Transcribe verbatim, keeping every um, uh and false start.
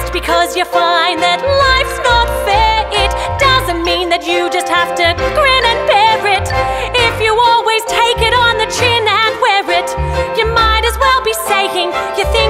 Just because you find that life's not fair, it doesn't mean that you just have to grin and bear it. If you always take it on the chin and wear it, you might as well be saying you think